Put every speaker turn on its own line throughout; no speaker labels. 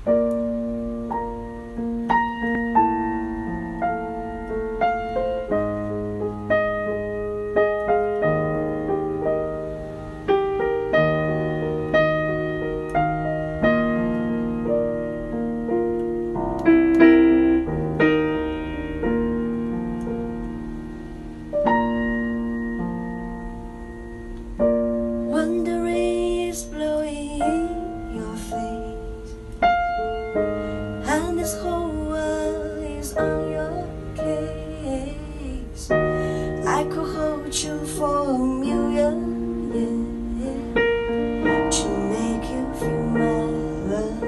When the rain is blowing in your face and this whole world is on your case, I could hold you for a million years to make you feel my love.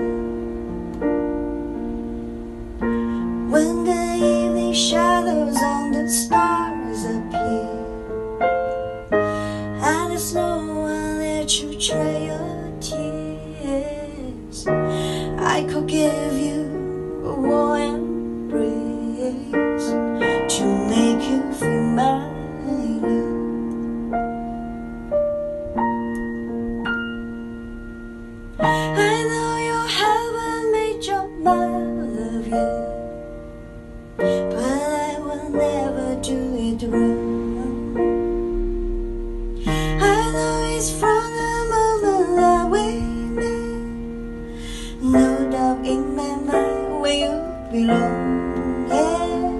When the evening shadows on the stars appear and there's no one there to dry your tears, I could give you a warm embrace to make you feel my love. I know you haven't made your mind up yet, but I will never do it wrong. I know it's from the moment that we met, no doubt in my mind where you belong. Yeah,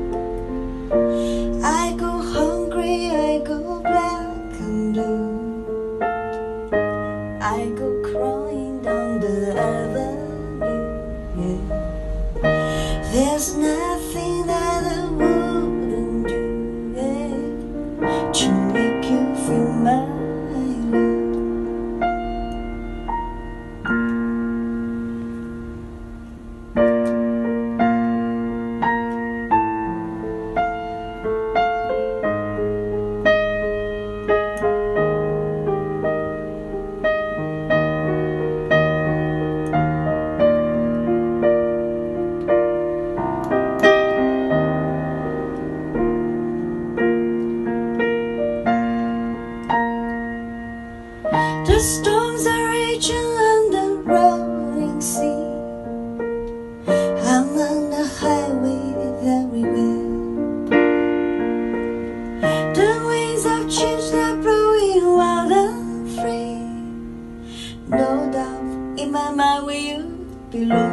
I go hungry, I go black and blue, I go crawling down the avenue. Yeah, there's nothing that I wouldn't do, yeah, to make you feel my love. The storms are raging on the rolling sea. I'm on the highway everywhere. The winds of change are blowing wild and free. No doubt in my mind where you belong.